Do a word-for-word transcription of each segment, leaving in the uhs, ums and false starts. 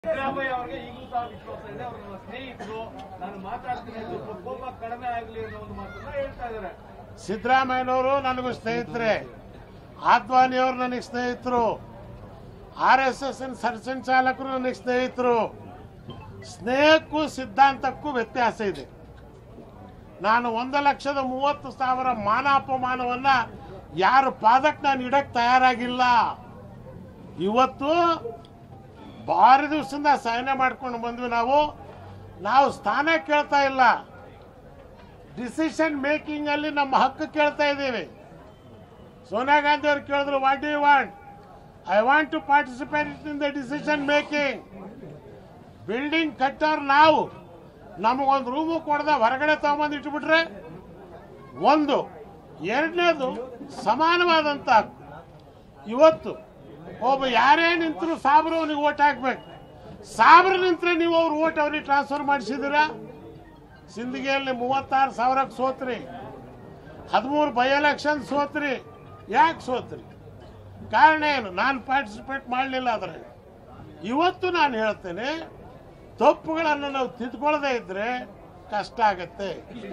ಸಿದ್ದರಾಮಯ್ಯ ಅವರಿಗೆ ಈಗಲೂ ಸಹ ವಿಶ್ವಾಸ ಇದೆ. ಅವರ ಸ್ನೇಹಿತರು ನಾನು ಮಾತಾಡ್ತೀನಿ ಸ್ವಲ್ಪ ಕೋಪ ಕಡಿಮೆ ಆಗಲಿ ಅನ್ನೋ ಒಂದು ಮಾತನ್ನ ಹೇಳ್ತಾ ಇದ್ದಾರೆ. ಸಿದ್ದರಾಮಯ್ಯನವರು ನನಗೂ ಸ್ನೇಹಿತರೆ, ಆದ್ವಾನಿಯವರು ನನಗೆ ಸ್ನೇಹಿತರು, ಆರ್ ಎಸ್ ಎಸ್ ಸಂಚಾಲಕರು ನನಗೆ ಸ್ನೇಹಿತರು. ಸ್ನೇಹಕ್ಕೂ ಸಿದ್ಧಾಂತಕ್ಕೂ ವ್ಯತ್ಯಾಸ ಇದೆ. ನಾನು ಒಂದು ಲಕ್ಷದ ಮೂವತ್ತು ಸಾವಿರ ಮಾನ ಅಪಮಾನವನ್ನ ಯಾರ ಪಾದಕ್ಕೆ ನಾನು ಇಡಕ್ಕೆ ತಯಾರಾಗಿಲ್ಲ. ಇವತ್ತು ಭಾರಿ ದಿವಸದಿಂದ ಸಹನೆ ಮಾಡ್ಕೊಂಡು ಬಂದ್ವಿ. ನಾವು ನಾವು ಸ್ಥಾನ ಕೇಳ್ತಾ ಇಲ್ಲ, ಡಿಸಿಷನ್ ಮೇಕಿಂಗ್ ಅಲ್ಲಿ ನಮ್ಮ ಹಕ್ಕು ಕೇಳ್ತಾ ಇದ್ದೀವಿ. ಸೋನಿಯಾ ಗಾಂಧಿ ಅವರು ಕೇಳಿದ್ರು, what do you want? I want to participate in the decision making. Building ಕಟ್ಟೋರು ನಾವು, ನಮಗೊಂದು ರೂಮು ಕೊಡದ ಹೊರಗಡೆ ತಗೊಂಬಂದು ಇಟ್ಬಿಟ್ರೆ ಒಂದು. ಎರಡನೇದು ಸಮಾನವಾದಂತ ಹಕ್ಕು. ಇವತ್ತು ಒಬ್ಬ ಯಾರೇ ನಿಂತರೂ ಸಾಬ್ರು ಅವನಿಗೆ ಓಟ್ ಹಾಕ್ಬೇಕು. ಸಾಬ್ರು ನಿಂತರೆ ನೀವು ಅವ್ರ ಓಟ್ ಅವ್ರಿಗೆ ಟ್ರಾನ್ಸ್ಫರ್ ಮಾಡಿಸಿದ್ದೀರಾ? ಸಿಂದಗಿಯಲ್ಲಿ ಮೂವತ್ತಾರು ಸಾವಿರಕ್ಕೆ ಸೋತ್ರಿ, ಹದಿಮೂರು ಬೈ ಎಲೆಕ್ಷನ್ ಸೋತ್ರಿ. ಯಾಕೆ ಸೋತ್ರಿ? ಕಾರಣ ಏನು? ನಾನು ಪಾರ್ಟಿಸಿಪೇಟ್ ಮಾಡಲಿಲ್ಲ. ಆದರೆ ಇವತ್ತು ನಾನು ಹೇಳ್ತೇನೆ, ತಪ್ಪುಗಳನ್ನು ನಾವು ತಿದ್ಕೊಳ್ಳದೆ ಇದ್ರೆ ಕಷ್ಟ ಆಗತ್ತೆ.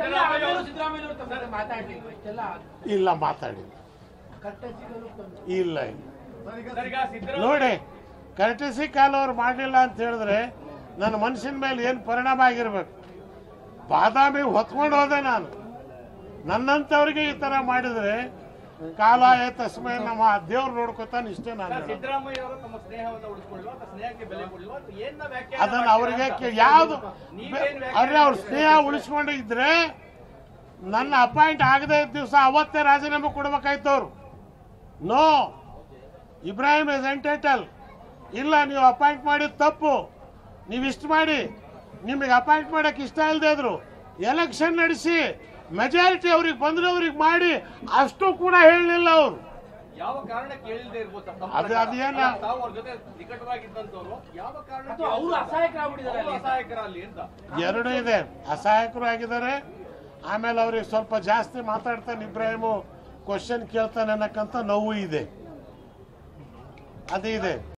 ಇಲ್ಲ ಮಾತಾಡಿ ಇಲ್ಲ ನೋಡಿ, ಕರ್ಟಸಿ ಕಾಲ್ ಅವ್ರು ಮಾಡಲಿಲ್ಲ ಅಂತ ಹೇಳಿದ್ರೆ ನನ್ನ ಮನಸ್ಸಿನ ಮೇಲೆ ಏನು ಪರಿಣಾಮ ಆಗಿರ್ಬೇಕು? ಬಾದಾಮಿ ಹೊತ್ಕೊಂಡು ಹೋದೆ ನಾನು. ನನ್ನಂತವ್ರಿಗೆ ಈ ತರ ಮಾಡಿದ್ರೆ ಕಾಲಾಯ ತಸ್ಮೈ ನಮ್ಮ ದೇವ್ರು ನೋಡ್ಕೊತಾನೆ. ಇಷ್ಟೇ ನಾನು ಅದನ್ನ ಅವ್ರಿಗೆ ಯಾವ್ದು ಅವ್ರೆ ಅವ್ರ ಸ್ನೇಹ ಉಳಿಸ್ಕೊಂಡು ಇದ್ರೆ ನನ್ನ ಅಪಾಯಿಂಟ್ ಆಗದೆ ಇದ್ದ ದಿವಸ ಅವತ್ತೇ ರಾಜೀನಾಮೆ ಕೊಡ್ಬೇಕಾಯ್ತು ಅವ್ರು. No, Ibrahim is entitle. ಇಲ್ಲ, ನೀವು ಅಪಾಯಿಂಟ್ ಮಾಡಿದ ತಪ್ಪು, ನೀವು ಇಷ್ಟು ಮಾಡಿ, ನಿಮಗೆ ಅಪಾಯಿಂಟ್ ಮಾಡಕ್ಕೆ ಇಷ್ಟ ಇಲ್ಲದೆ ಇದ್ರು ಎಲೆಕ್ಷನ್ ನಡೆಸಿ ಮೆಜಾರಿಟಿ ಅವ್ರಿಗೆ ಬಂದ್ರವ್ರಿಗೆ ಮಾಡಿ, ಅಷ್ಟು ಕೂಡ ಹೇಳಲಿಲ್ಲ ಅವರು. ಯಾವ ಕಾರಣಕ್ಕೆ ಹೇಳಿಲ್ಲದೆ ಇರ್ಬೋದು? ಅದು ಅದೇನ ಅವ್ರ ಜೊತೆ ನಿಕಟವಾಗಿದ್ದಂತವ್ರು ಯಾವ ಕಾರಣಕ್ಕೆ ಅವರು ಅಸಹಾಯಕರಲ್ಲಿ ಅಂತ ಎರಡು ಇದೆ. ಅಸಹಾಯಕರು ಆಗಿದ್ದಾರೆ. ಆಮೇಲೆ ಅವ್ರಿಗೆ ಸ್ವಲ್ಪ ಜಾಸ್ತಿ ಮಾತಾಡ್ತಾನೆ ಇಬ್ರಾಹಿಮು, ಕ್ವಶನ್ ಕೇಳ್ತಾನೆ ಅನ್ನಕ್ಕಂತ ನೋವು ಇದೆ. ಅದೇ ಇದೆ.